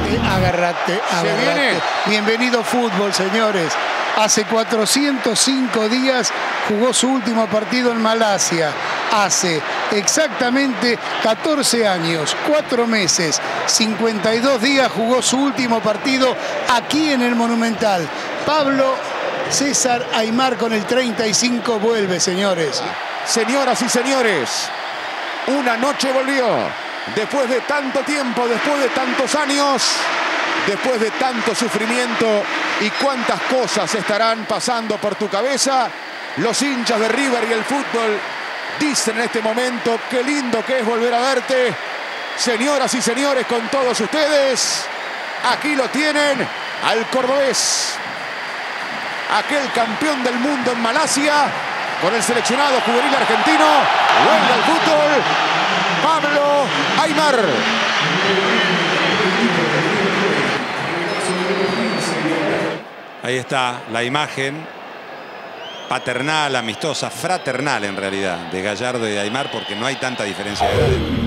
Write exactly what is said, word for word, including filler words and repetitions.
Agárrate, agárrate, agárrate. Bienvenido fútbol, señores. Hace cuatrocientos cinco días jugó su último partido en Malasia. Hace exactamente catorce años, cuatro meses, cincuenta y dos días jugó su último partido aquí en el Monumental. Pablo César Aimar con el treinta y cinco vuelve, señores. Señoras y señores, una noche volvió. Después de tanto tiempo, después de tantos años, después de tanto sufrimiento y cuántas cosas estarán pasando por tu cabeza, los hinchas de River y el fútbol dicen en este momento qué lindo que es volver a verte. Señoras y señores, con todos ustedes, aquí lo tienen, al cordobés, aquel campeón del mundo en Malasia, con el seleccionado juvenil argentino, vuelve al fútbol, Pablo Aimar. Ahí está la imagen paternal, amistosa, fraternal en realidad, de Gallardo y de Aimar, porque no hay tanta diferencia de edad.